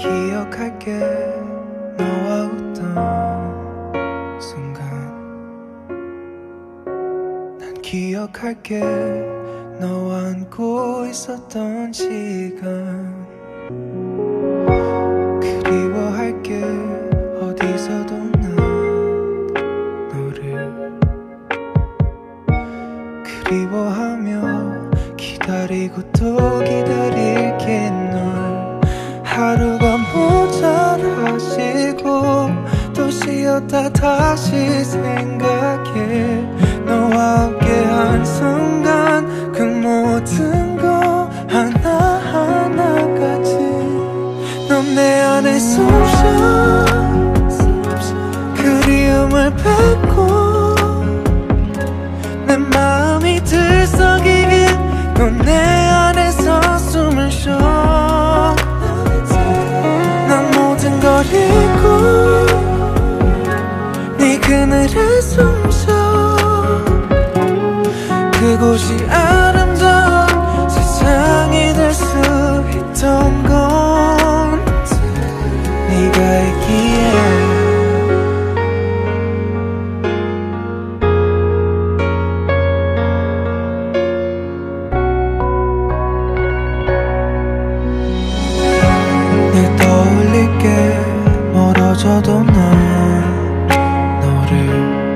기억할게 너와 웃던 순간. 난 기억할게 너와 안고 있었던 시간. 그리워할게 어디서도 난 너를 그리워하며 기다리고 또 기다릴게 널. 하루가 모자라시고 또 쉬었다 다시 생각해. 너와 함께한 순간 그 모든 거 하나하나까지 넌 내 안에 숨쉬어 그리움을 뱉고 내 마음이 들썩이게 넌 내 안에서 숨을 쉬어. 난 모든 걸 잊고 네 그늘에 숨쉬어. 그곳이 아름다운 세상이 될 수 있던 건 네가 있기에. 늘 떠올릴게 멀어져도 난 너를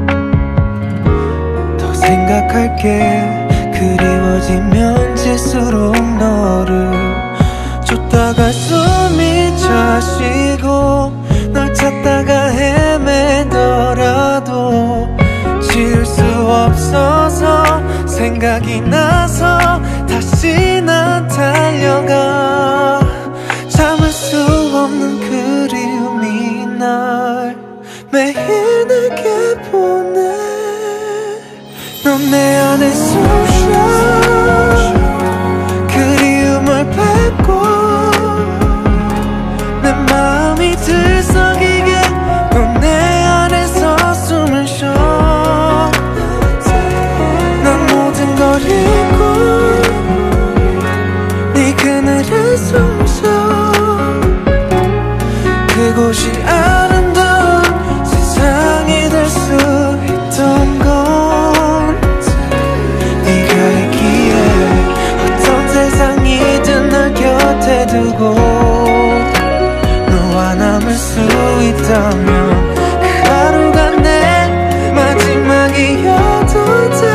더 생각할게. 그리워지면 질수록 너를 쫓다가 숨이 차시고 널 찾다가 헤매더라도 지울 수 없어서 생각이 나서 다시 난 달려가. 참을 수 없는 그리움이 날 매일 내게 보내. 넌 내 안에 숨쉬어 그리움을 뱉고 내 마음이 들썩이게 넌 내 안에서 숨을 쉬어. 난 모든 걸 잊고 네 그늘에 숨쉬어. 그곳이 아름다운 세상이 될 수 있던 건 네가 있기에. 어떤 세상이든 널 곁에 두고 너와 남을 수 있다면 그 하루가 내 마지막이어도 돼.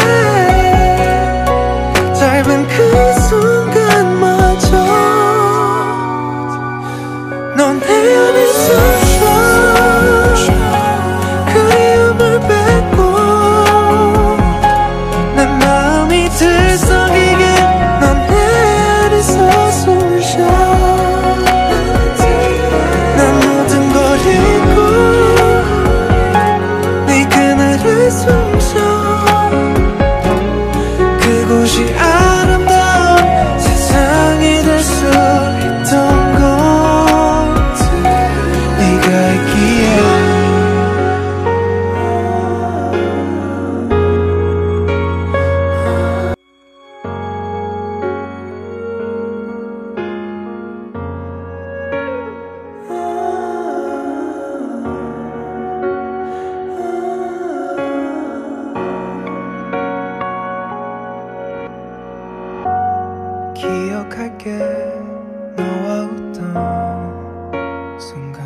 짧은 그 순간마저 넌 내 안에 숨쉬어 그리움을 뱉고 내 마음이 들썩이게 넌 내 안에서 숨을 쉬어. 난 모든 걸 잊고 네 그늘에 숨쉬어. 그곳이 아름다운 세상이 될 수 있던 건 네가 있기에. 기억할게 너와 웃던 순간.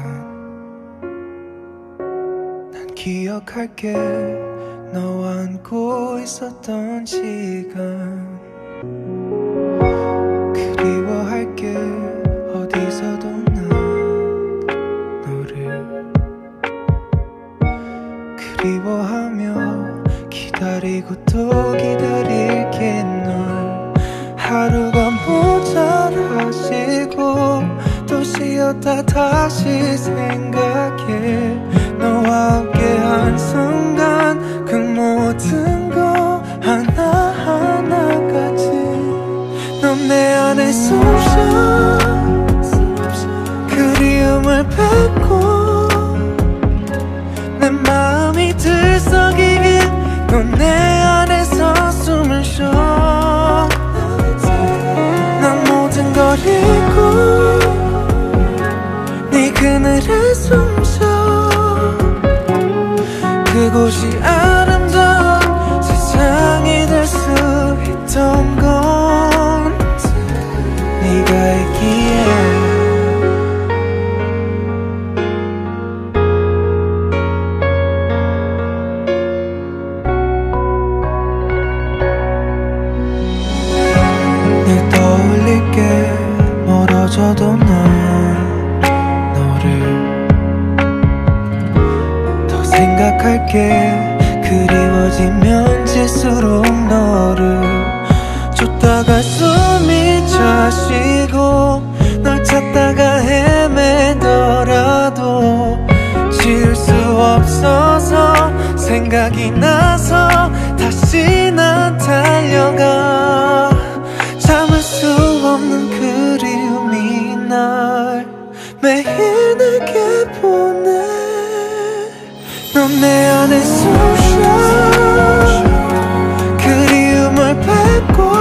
난 기억할게 너와 안고 있었던 시간. 그리워할게 어디서도 난 너를 그리워하며 기다리고 또 기다릴게 널. 하루가 모자라시고 또 쉬었다 다시 생각해. 너와 함께한 순간 그 모든 거 하나하나까지 넌 내 안에 숨쉬어 그리움을 뱉고 내 마음이 들썩이게 넌 내 안에서 숨을 쉬어. 난 모든 걸 잊고 힘들어도 난 너를 더 생각할게. 그리워지면 질수록 너를 쫓다가 숨이 차시고 널 찾다가 헤매더라도 지울 수 없어서 생각이 나서 다시 난 달려가. 참을 수 없는 그리움이 날 매일 내게 보내. 넌 내 안에 숨쉬어 그리움을 뱉고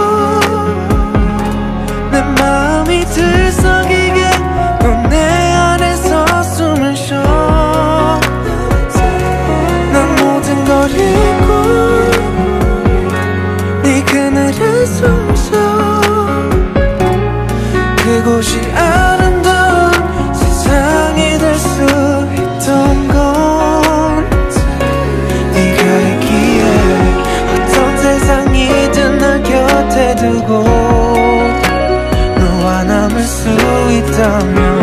내 마음이 들썩이게 넌 내 안에서 숨을 쉬어. 난 모든 걸 잊고 네 그늘에 숨쉬어. 그곳이 아름다운 세상이 될 수 있던 건 네가 있기에. 어떤 세상이든 널 곁에 두고 너와 남을 수 있다면